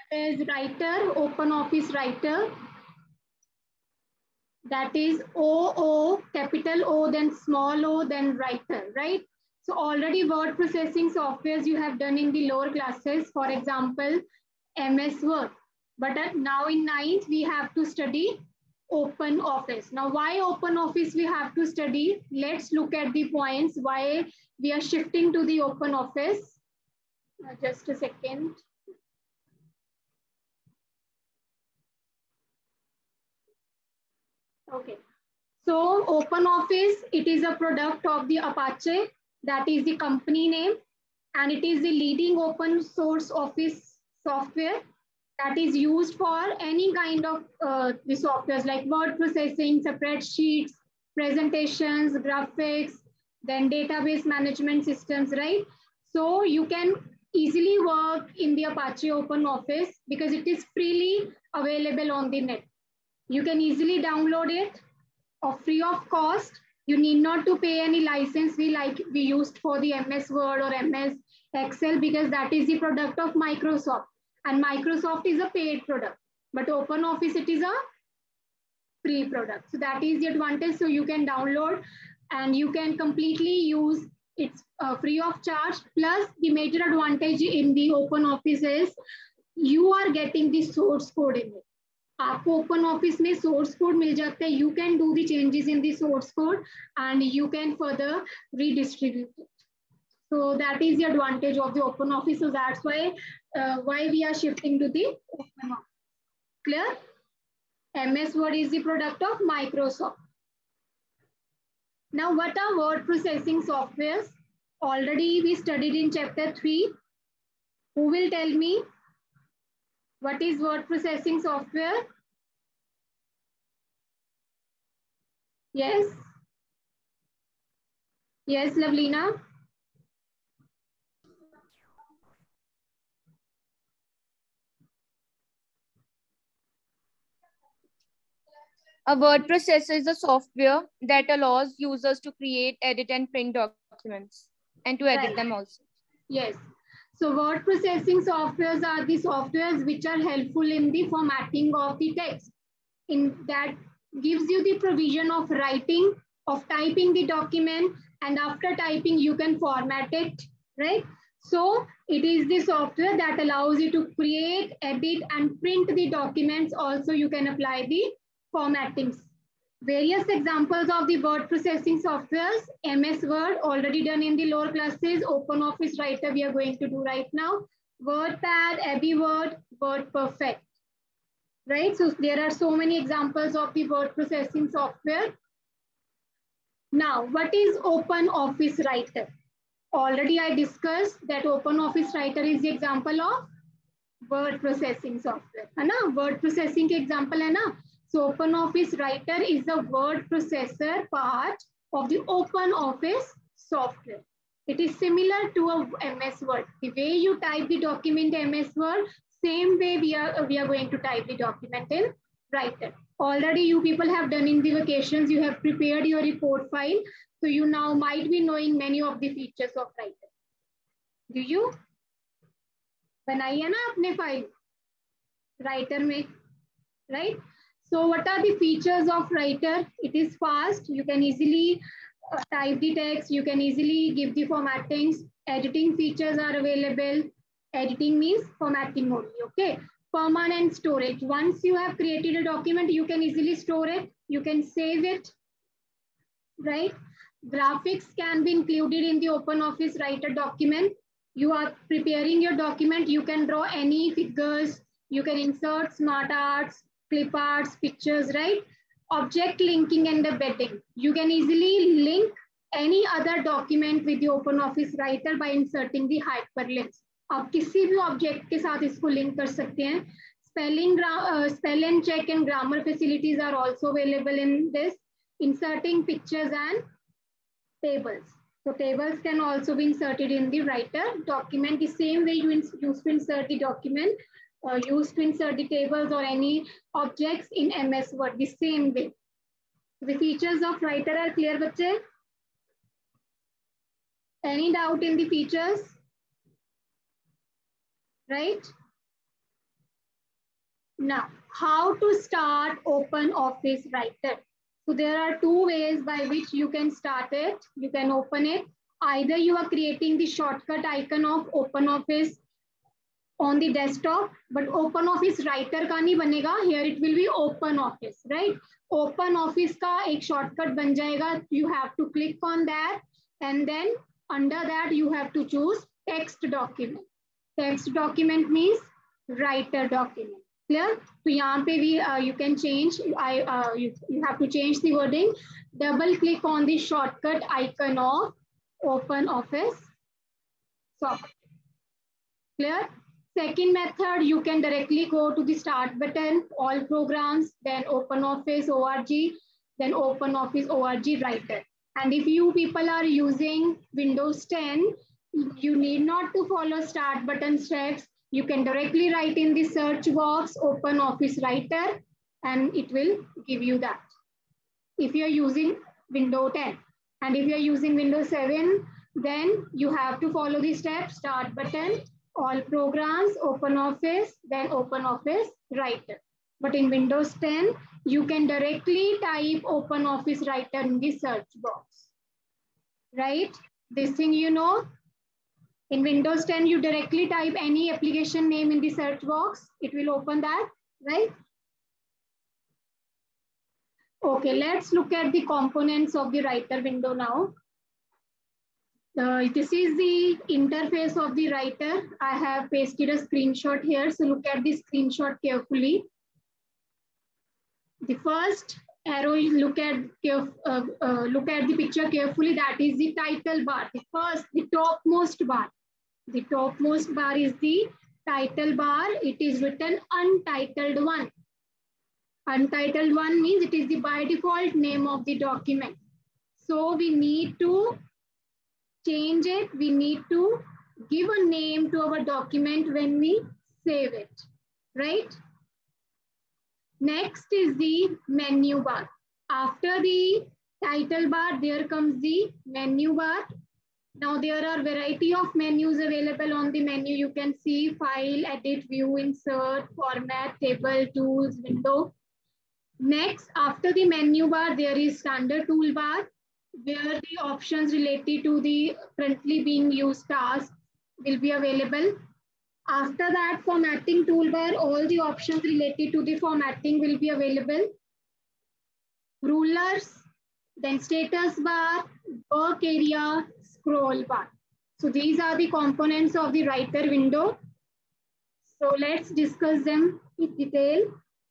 is writer, Open Office Writer. That is O, capital O, then small o, then writer, right? So already word processing softwares you have done in the lower classes, for example, MS Word. But now in ninth, we have to study Open Office. Now, why Open Office we have to study? Let's look at the points why we are shifting to the Open Office. Just a second. Okay. So Open Office, it is a product of the Apache. That is the company name. And it is the leading open source office software that is used for any kind of the softwares like word processing, spreadsheets, presentations, graphics, then database management systems, right? So you can easily work in the Apache Open Office because it is freely available on the net. You can easily download it free of cost. You need not to pay any license fee like we used for the MS Word or MS Excel because that is the product of Microsoft. And Microsoft is a paid product. But Open Office, it is a free product. So that is the advantage. So you can download and you can completely use it free of charge. Plus the major advantage in the Open Office is you are getting the source code in it. आपको open office में source code मिल जाता है you can do the changes in the source code and you can further redistribute it so that is the advantage of the open office. So that's why we are shifting to the open office. Clear? MS Word is the product of Microsoft. Now what are word processing softwares? Already we studied in chapter 3. Who will tell me what is word processing software? Yes. Yes, Lavlina. A word processor is a software that allows users to create, edit, and print documents and to edit them also. Yes. So word processing softwares are the softwares which are helpful in the formatting of the text. In that gives you the provision of writing, of typing the document, and after typing you can format it, right? So it is the software that allows you to create, edit, and print the documents. Also you can apply the formattings. Various examples of the word processing softwares: MS Word, already done in the lower classes. Open Office Writer, we are going to do right now. WordPad, AbiWord, WordPerfect, right? So there are so many examples of the word processing software. Now, what is Open Office Writer? Already I discussed that Open Office Writer is the example of word processing software, है ना? Word processing के example है ना? So Open Office Writer is the word processor part of the Open Office software. It is similar to a MS Word. The way you type the document in MS Word, same way we are going to type the document in Writer. Already you people have done in the vacations, you have prepared your report file. So you now might be knowing many of the features of Writer. Do you? बनाई है ना आपने file Writer में, right? So what are the features of Writer? It is fast. You can easily type the text. You can easily give the formattings. Editing features are available. Editing means formatting only, okay? Permanent storage. Once you have created a document, you can easily store it. You can save it, right? Graphics can be included in the Open Office Writer document. You are preparing your document. You can draw any figures. You can insert smart arts, clip arts, pictures, right? Object linking and embedding. You can easily link any other document with the Open Office Writer by inserting the hyperlinks. आप किसी भी object के साथ इसको link कर सकते हैं. Spell and check and grammar facilities are also available in this. Inserting pictures and tables. So tables can also be inserted in the Writer document the same way you used to insert the document. Used to insert the tables or any objects in MS Word the same way. The features of Writer are clear, bache? Any doubt in the features? Right? Now, how to start OpenOffice Writer? So there are two ways by which you can start it. You can open it. Either you are creating the shortcut icon of OpenOffice on the desktop, but OpenOffice Writer का नहीं बनेगा. Here it will be OpenOffice, right? OpenOffice का एक shortcut बन जाएगा. You have to click on that, and then under that you have to choose text document. Text document means writer document. Clear? So यहाँ पे भी you can change. You have to change the wording. Double click on the shortcut icon of OpenOffice software. Clear? Second method, you can directly go to the start button, all programs, then OpenOffice org, then OpenOffice org Writer. And if you people are using Windows 10, you need not to follow start button steps. You can directly write in the search box OpenOffice Writer, and it will give you that. If you are using Windows 10, and if you are using Windows 7, then you have to follow the steps: start button, all programs, OpenOffice, then OpenOffice Writer. But in Windows 10, you can directly type OpenOffice Writer in the search box, right? This thing you know. In Windows 10, you directly type any application name in the search box. It will open that, right? Okay, let's look at the components of the Writer window now. This is the interface of the Writer. I have pasted a screenshot here, so look at the screenshot carefully. The first arrow is look at the picture carefully. That is the title bar. The topmost bar. The topmost bar is the title bar. It is written Untitled 1. Untitled 1 means it is the by default name of the document. So we need to change it. We need to give a name to our document when we save it, right? Next is the menu bar. After the title bar, there comes the menu bar. Now there are variety of menus available on the menu. You can see file, edit, view, insert, format, table, tools, window. Next, after the menu bar, there is standard toolbar, where the options related to the currently being used task will be available. After that, formatting toolbar, all the options related to the formatting will be available. Rulers, then status bar, work area, scroll bar. So these are the components of the Writer window. So let's discuss them in detail.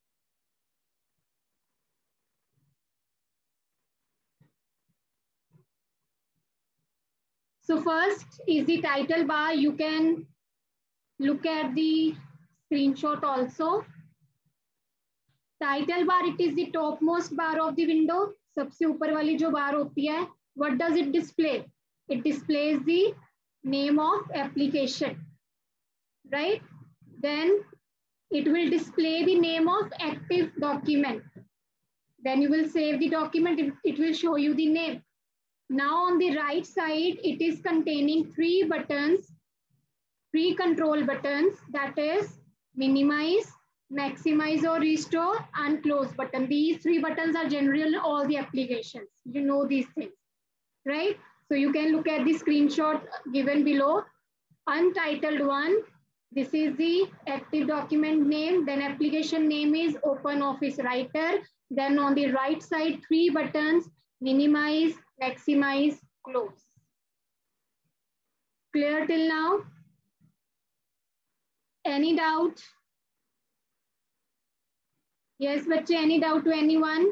So first is the title bar. You can look at the screenshot also. Title bar, it is the topmost bar of the window. सबसे ऊपर वाली जो bar होती है, what does it display? It displays the name of application, right? Then it will display the name of active document. Then you will save the document, it will show you the name. Now on the right side, it is containing three buttons, three control buttons, that is minimize, maximize or restore, and close button. These three buttons are general in all the applications. You know these things, right? So you can look at the screenshot given below. Untitled 1, this is the active document name, then application name is OpenOffice Writer. Then on the right side, three buttons, minimize, maximize, close. Clear till now? Any doubt? Yes, bachche, any doubt to anyone?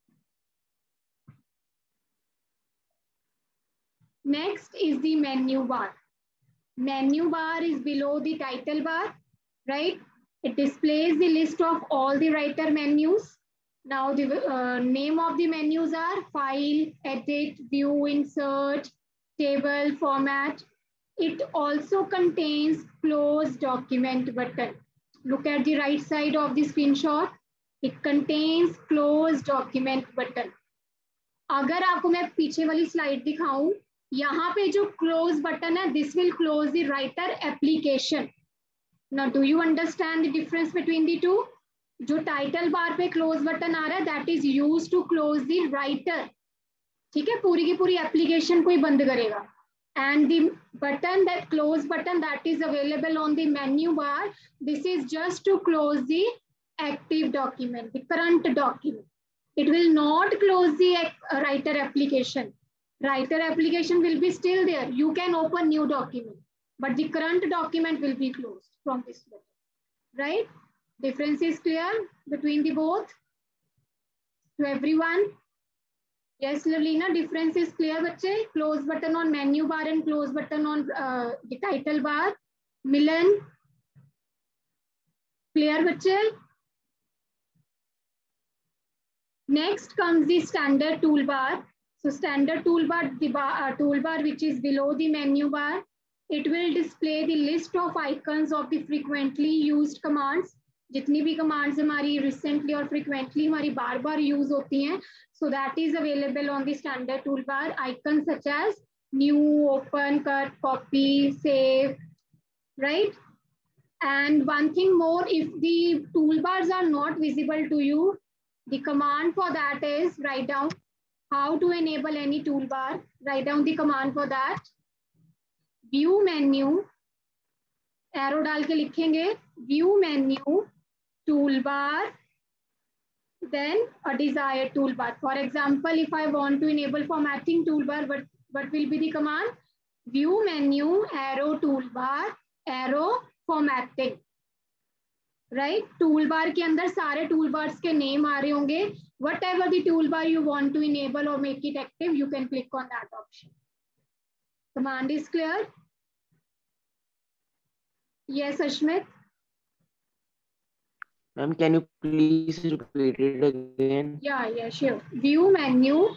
Next is the menu bar. Menu bar is below the title bar, right? It displays the list of all the Writer menus. Now the name of the menus are file, edit, view, insert, table, format. It also contains close document button. Look at the right side of the screenshot. It contains close document button. अगर आपको मैं पीछे वाली slide दिखाऊं, यहाँ पे जो close button है, this will close the Writer application. Now, do you understand the difference between the two? जो टाइटल बार पे क्लोज बटन आ रहा है that is use to close the writer, ठीक है, पूरी की पूरी एप्लीकेशन को ही बंद करेगा. And the button, that close button that is available on the menu bar, this is just to close the active document, the current document. It will not close the writer application. Writer application will be still there. You can open new document, but the current document will be closed from this button, right? Difference is clear between the both to everyone? Yes, Lavlina, difference is clear, बच्चे. Close button on menu bar and close button on the title bar. Milan, clear, बच्चे. Next comes the standard toolbar. So standard toolbar, the toolbar which is below the menu bar, it will display the list of icons of the frequently used commands. जितनी भी commands हमारी recently और frequently हमारी बार बार use होती हैं, so that is available on the standard toolbar. Icons such as new, open, cut, copy, save, right? And one thing more, if the toolbars are not visible to you, the command for that is write down how to enable any toolbar. Write down the command for that. View menu, arrow डाल के लिखेंगे, view menu, toolbar, then a desired toolbar. For example, if I want to enable formatting toolbar, what will be the command? View menu, arrow toolbar, arrow formatting. Right? Toolbar के अंदर सारे toolbars के name आ रहे होंगे. Whatever the toolbar you want to enable or make it active, you can click on that option. Command is clear? Yes, Ashmit. Ma'am, can you please repeat it again? Yeah, sure. View menu,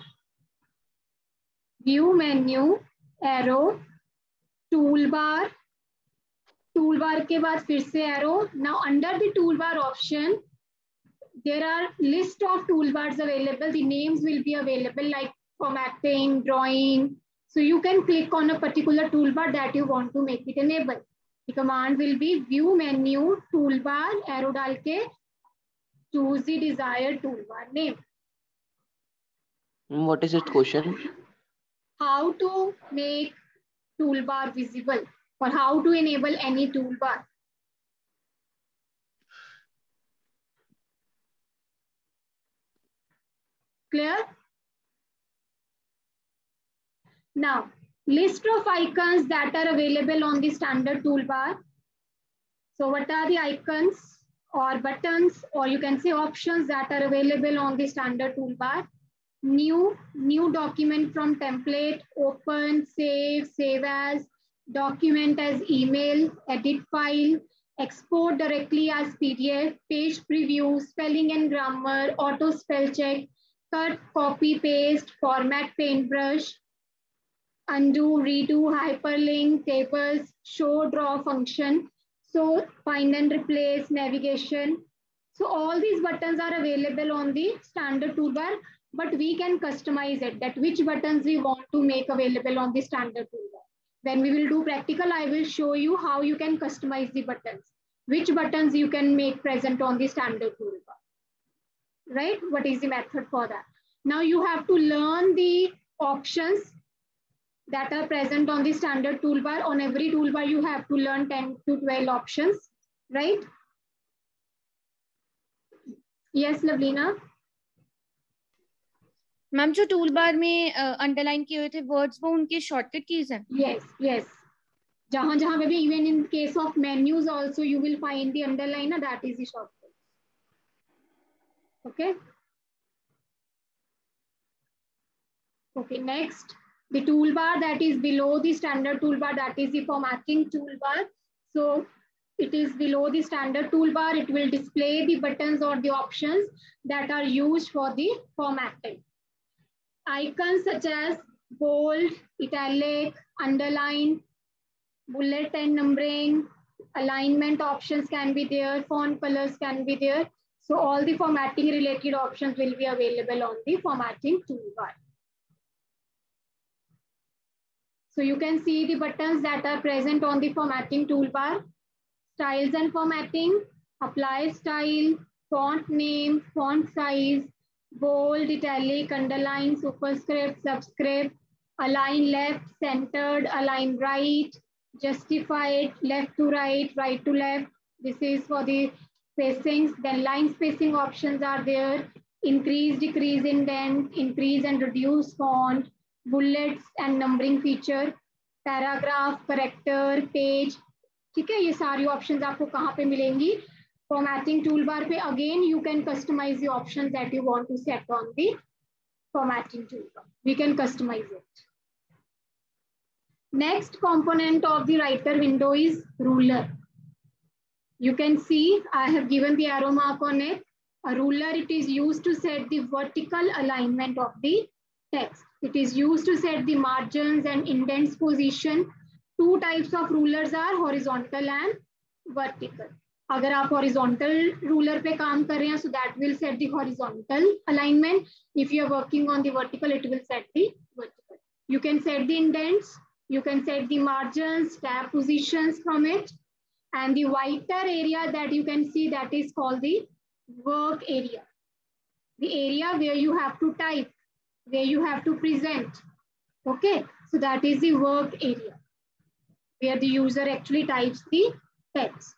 arrow, toolbar, toolbar के बाद फिर से arrow. Now under the toolbar option, there are list of toolbars available. The names will be available like formatting, drawing. So you can click on a particular toolbar that you want to make it enable. The command will be view menu, toolbar, arrow डाल के choose the desired toolbar name. What is its question? How to make toolbar visible or how to enable any toolbar. Clear? Now, list of icons that are available on the standard toolbar. So what are the icons or buttons, or you can say options that are available on the standard toolbar? New document from template, open, save as, document as email, edit file, export directly as PDF, page preview, spelling and grammar, auto spell check, cut, copy, paste, format paintbrush, undo, redo, hyperlink, tables, show, draw function, so find and replace, navigation. So all these buttons are available on the standard toolbar, but we can customize it, that which buttons we want to make available on the standard toolbar. When we will do practical, I will show you how you can customize the buttons, which buttons you can make present on the standard toolbar, right? What is the method for that? Now you have to learn the options that are present on the standard toolbar. On every toolbar, you have to learn 10 to 12 options, right? Yes, Lavlina. Ma'am जो tool bar में underline किए हुए थे words वो उनके shortcut keys हैं. Yes. जहां जहां पे भी, even in case of menus also you will find the underline, that is the shortcut. Okay, next, the toolbar that is below the standard toolbar, that is the formatting toolbar. So it is below the standard toolbar. It will display the buttons or the options that are used for the formatting. Icons such as bold, italic, underline, bullet and numbering, alignment options can be there, font colors can be there. So all the formatting related options will be available on the formatting toolbar. So you can see the buttons that are present on the formatting toolbar. Styles and formatting, apply style, font name, font size, bold, italic, underline, superscript, subscript, align left, centered, align right, justified, left to right, right to left. This is for the spacings. Then line spacing options are there. Increase, decrease indent, increase and reduce font, bullets and numbering feature, paragraph, character, page. ठीक है, ये सारी options आपको कहाँ पे मिलेंगी? Formatting toolbar पे. Again, you can customize the options that you want to set on the formatting toolbar. We can customize it. Next component of the writer window is ruler. You can see I have given the arrow mark on it. A ruler, it is used to set the vertical alignment of the text. It is used to set the margins and indents position. Two types of rulers are horizontal and vertical. अगर आप horizontal ruler पे काम कर रहे हैं, so that will set the horizontal alignment. If you are working on the vertical, it will set the vertical. You can set the indents, you can set the margins, tab positions from it, and the whiter area that you can see, that is called the work area. The area where you have to type, where you have to present. Okay, so that is the work area, where the user actually types the text.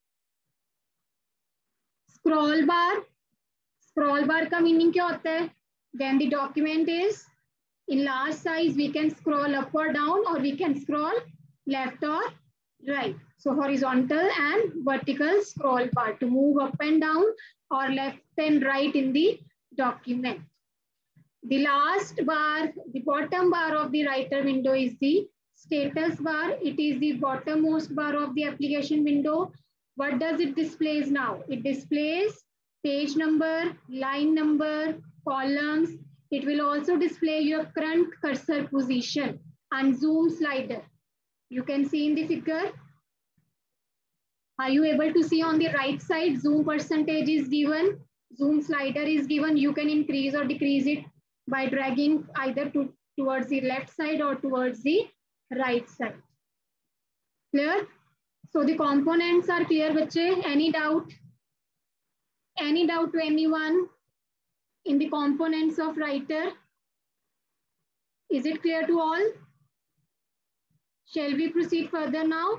Scroll bar का meaning क्या होता है? Then the document is in large size, we can scroll up or down, or we can scroll left or right. So horizontal and vertical scroll bar to move up and down or left and right in the document. The last bar, the bottom bar of the writer window is the status bar. It is the bottommost bar of the application window. What does it displays now? It displays page number, line number, columns. It will also display your current cursor position and zoom slider. You can see in the figure. Are you able to see on the right side? Zoom percentage is given. Zoom slider is given. You can increase or decrease it by dragging either towards the left side or towards the right side. Clear? So the components are clear, bache. Any doubt? Any doubt to anyone in the components of writer? Is it clear to all? Shall we proceed further now?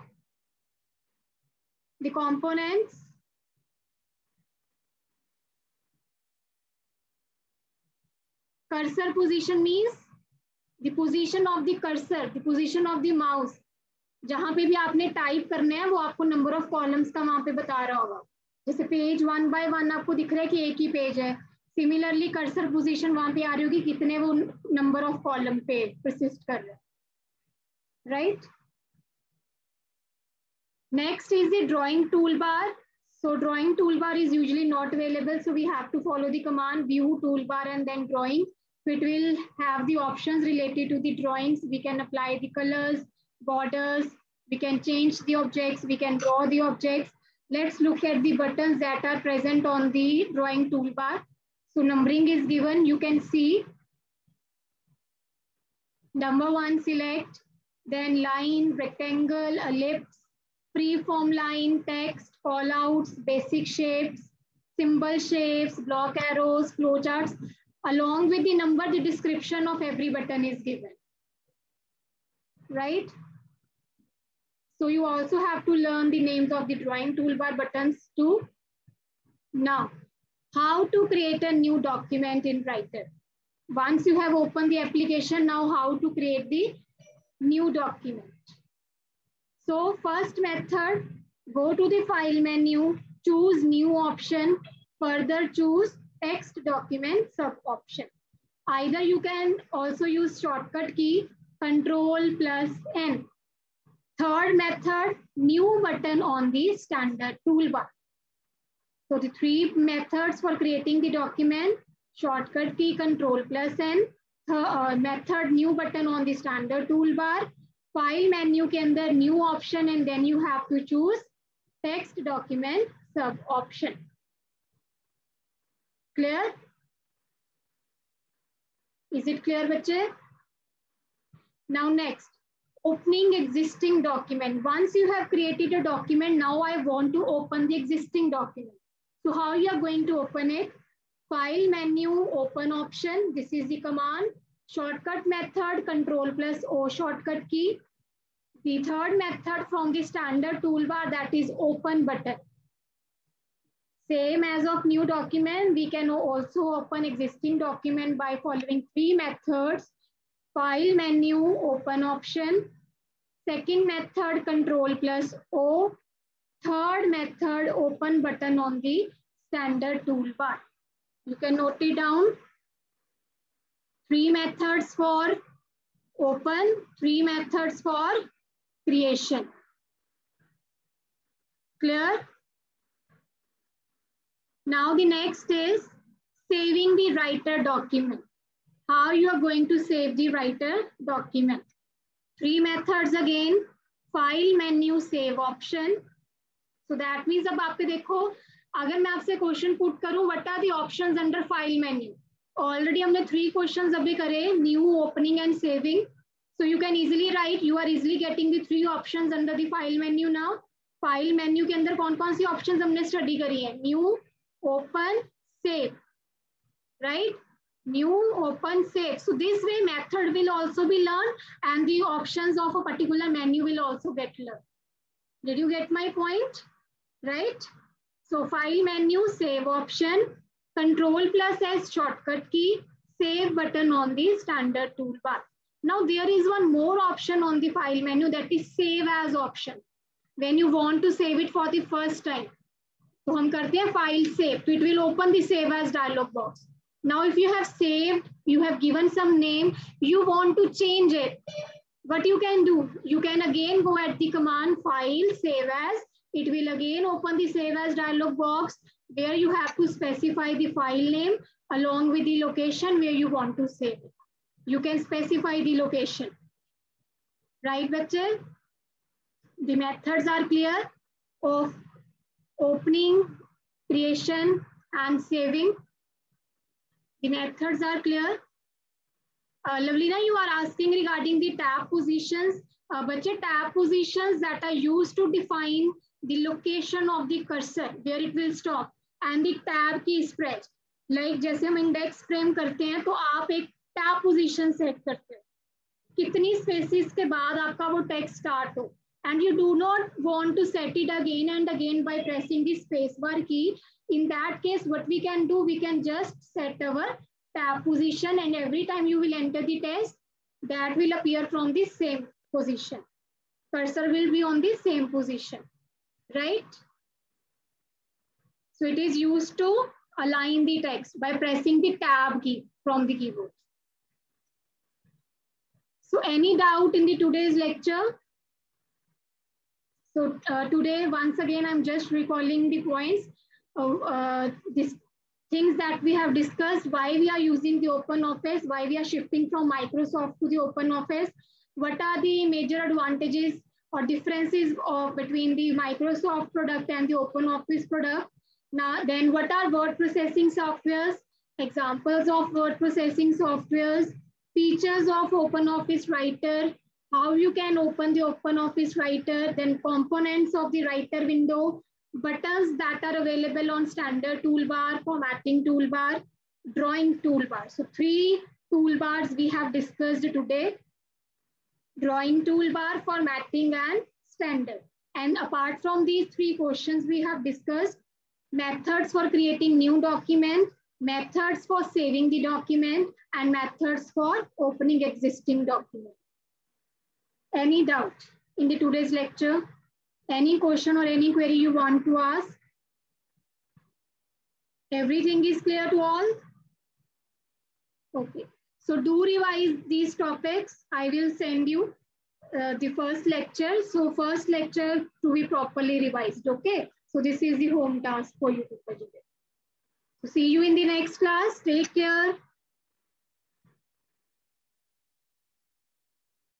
The components. Cursor position means the position of the cursor, the position of the mouse. जहां पे भी आपने type करना है वो आपको number of columns का वहां पे बता रहा होगा. जैसे पेज 1 by 1 आपको दिख रहा है कि एक ही पेज है. सिमिलरली कर्सर पोजीशन वहां पे आ रही होगी कितने वो नंबर ऑफ कॉलम पे परसिस्ट कर रहे हैं. Right. Next is the drawing toolbar. So drawing toolbar is usually not available, so we have to follow the command view toolbar and then drawing. So it will have the options related to the drawings. We can apply the colors, borders, we can change the objects, we can draw the objects. Let's look at the buttons that are present on the drawing toolbar. So numbering is given. You can see number 1, select, then line, rectangle, ellipse, freeform line, text, callouts, basic shapes, symbol shapes, block arrows, flowcharts. Along with the number, the description of every button is given. Right? So you also have to learn the names of the drawing toolbar buttons too. Now, how to create a new document in Writer? Once you have opened the application, now how to create the new document? So first method, go to the file menu, choose new option, further choose text document sub option. Either you can also use shortcut key Ctrl+N. Third method, new button on the standard toolbar. So the three methods for creating the document, shortcut key Ctrl+N, method new button on the standard toolbar, file menu के अंदर new option and then you have to choose text document sub option. Clear? Is it clear, बच्चे? Now next, opening existing document. Once you have created a document, now I want to open the existing document. So how you are going to open it? File menu, open option. This is the command. Shortcut method, Control plus O shortcut key. The third method from the standard toolbar, that is open button. Same as of new document, we can also open existing document by following three methods. File menu, open option. Second method, Control plus O. Third method, open button on the standard toolbar. You can note it down. Three methods for open, three methods for creation. Clear? Now the next is saving the writer document. How you are going to save the writer document? Three methods again. File menu, save option. So that means अब आपके देखो, अगर मैं आपसे question put करूं, what are the options under file menu? Already हमने three questions अभी करे, new, opening and saving. So you can easily write, you are easily getting the three options under the file menu now. File menu के अंदर कौन कौन सी options हमने study करी है? New, open, save, right? New, open, save. So this way method will also be learned and the options of a particular menu will also get learned. Did you get my point? Right? So file menu, save option, Control plus S shortcut key, save button on the standard toolbar. Now there is one more option on the file menu, that is save as option. When you want to save it for the first time, तो हम करते हैं file save, so it will open the save as dialog box. Now if you have saved, you have given some name, you want to change it. What you can do, you can again go at the command file save as. It will again open the save as dialog box where you have to specify the file name along with the location where you want to save it. You can specify the location. Right, bachche? The methods are clear of opening, creation and saving. The methods are clear. Lavlina, you are asking regarding the tab positions. Bachche, tab positions that are used to define the location of the cursor, where it will stop, and the tab key is pressed. Like जैसे हम index frame करते हैं, तो आप एक tab position set करते हैं. कितनी spaces के बाद आपका वो text start हो. And you do not want to set it again and again by pressing the spacebar key. In that case, what we can do, we can just set our tab position, and every time you will enter the text, that will appear from the same position. Cursor will be on the same position, right? So it is used to align the text by pressing the tab key from the keyboard. So any doubt in the today's lecture? So today, once again, I'm just recalling the points of these things that we have discussed, why we are using the OpenOffice, why we are shifting from Microsoft to the OpenOffice, what are the major advantages or differences between the Microsoft product and the OpenOffice product. Now, then what are word processing softwares, examples of word processing softwares, features of OpenOffice Writer, how you can open the OpenOffice Writer, then components of the Writer window, buttons that are available on standard toolbar, formatting toolbar, drawing toolbar. So three toolbars we have discussed today: drawing toolbar, formatting and standard. And apart from these three questions we have discussed, methods for creating new document, methods for saving the document, and methods for opening existing document. Any doubt in the today's lecture? Any question or any query you want to ask? Everything is clear to all? Okay. So do revise these topics. I will send you the first lecture. So first lecture to be properly revised. Okay. So this is the home task for you. So see you in the next class. Take care.